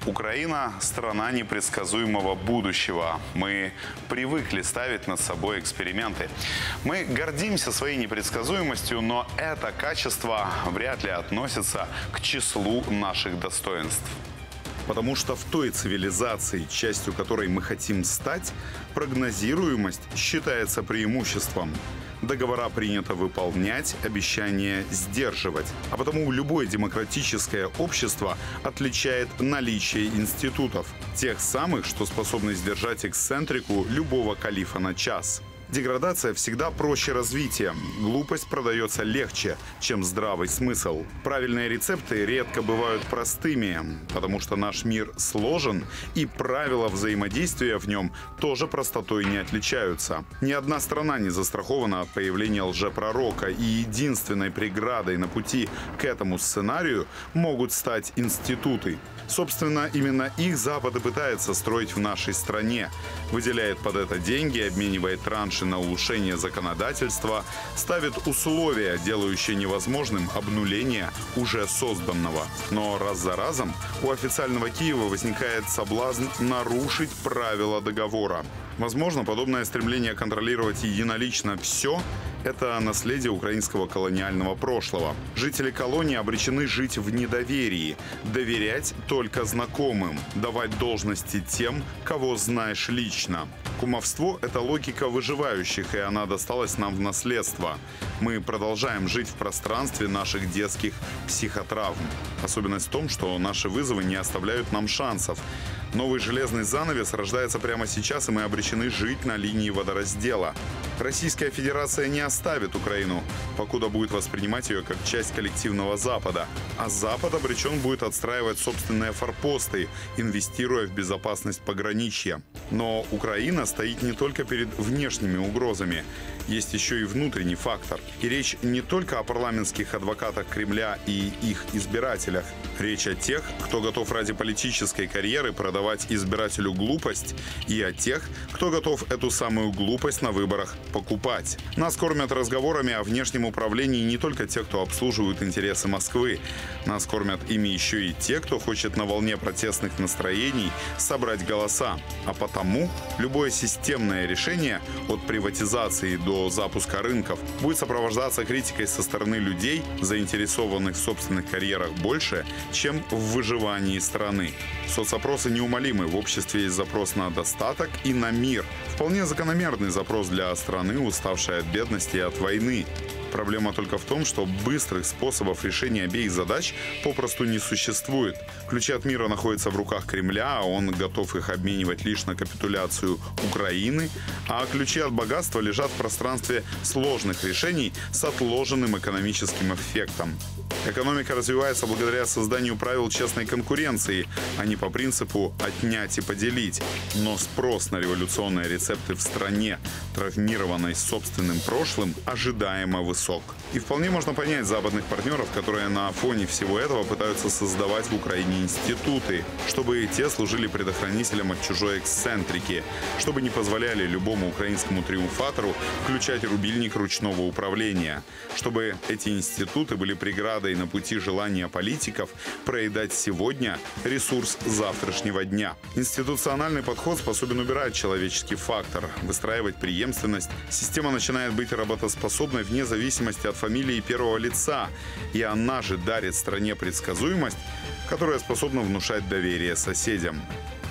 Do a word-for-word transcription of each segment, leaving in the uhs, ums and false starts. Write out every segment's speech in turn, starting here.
Украина – страна непредсказуемого будущего. Мы привыкли ставить над собой эксперименты. Мы гордимся своей непредсказуемостью, но это качество вряд ли относится к числу наших достоинств. Потому что в той цивилизации, частью которой мы хотим стать, прогнозируемость считается преимуществом. Договора принято выполнять, обещания сдерживать. А потому любое демократическое общество отличает наличие институтов. Тех самых, что способны сдержать эксцентрику любого калифа на час. Деградация всегда проще развития. Глупость продается легче, чем здравый смысл. Правильные рецепты редко бывают простыми, потому что наш мир сложен, и правила взаимодействия в нем тоже простотой не отличаются. Ни одна страна не застрахована от появления лжепророка, и единственной преградой на пути к этому сценарию могут стать институты. Собственно, именно их Запад и пытается строить в нашей стране. Выделяет под это деньги, обменивает транши на улучшение законодательства, ставит условия, делающие невозможным обнуление уже созданного. Но раз за разом у официального Киева возникает соблазн нарушить правила договора. Возможно, подобное стремление контролировать единолично все – это наследие украинского колониального прошлого. Жители колонии обречены жить в недоверии, доверять только знакомым, давать должности тем, кого знаешь лично. Кумовство – это логика выживающих, и она досталась нам в наследство. Мы продолжаем жить в пространстве наших детских психотравм. Особенность в том, что наши вызовы не оставляют нам шансов. Новый железный занавес рождается прямо сейчас, и мы обречены жить на линии водораздела. Российская Федерация не оставит Украину, покуда будет воспринимать ее как часть коллективного Запада. А Запад обречен будет отстраивать собственные форпосты, инвестируя в безопасность пограничья. Но Украина стоит не только перед внешними угрозами. Есть еще и внутренний фактор. И речь не только о парламентских адвокатах Кремля и их избирателях. Речь о тех, кто готов ради политической карьеры продавать избирателю глупость, и о тех, кто готов эту самую глупость на выборах покупать. Нас кормят разговорами о внешнем управлении не только те, кто обслуживают интересы Москвы. Нас кормят ими еще и те, кто хочет на волне протестных настроений собрать голоса. А потому любое системное решение от приватизации до запуска рынков будет сопровождаться критикой со стороны людей, заинтересованных в собственных карьерах больше, чем в выживании страны. Соцопросы неумолимы. В обществе есть запрос на достаток и на мир. Вполне закономерный запрос для страны, уставшей от бедности и от войны. Проблема только в том, что быстрых способов решения обеих задач попросту не существует. Ключи от мира находятся в руках Кремля, а он готов их обменивать лишь на капитуляцию Украины, а ключи от богатства лежат в пространстве сложных решений с отложенным экономическим эффектом. Экономика развивается благодаря созданию правил честной конкуренции, а не по принципу «отнять и поделить». Но спрос на революционные рецепты в стране, травмированной собственным прошлым, ожидаемо высок. И вполне можно понять западных партнеров, которые на фоне всего этого пытаются создавать в Украине институты, чтобы те служили предохранителем от чужой эксцентрики, чтобы не позволяли любому украинскому триумфатору включать рубильник ручного управления, чтобы эти институты были преградой на пути желания политиков проедать сегодня ресурс завтрашнего дня. Институциональный подход способен убирать человеческий фактор, выстраивать преемственность. Система начинает быть работоспособной вне зависимости от фамилии первого лица, и она же дарит стране предсказуемость, которая способна внушать доверие соседям.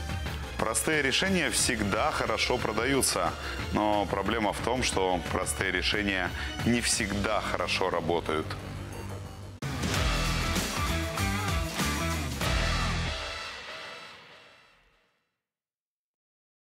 Простые решения всегда хорошо продаются, но проблема в том, что простые решения не всегда хорошо работают.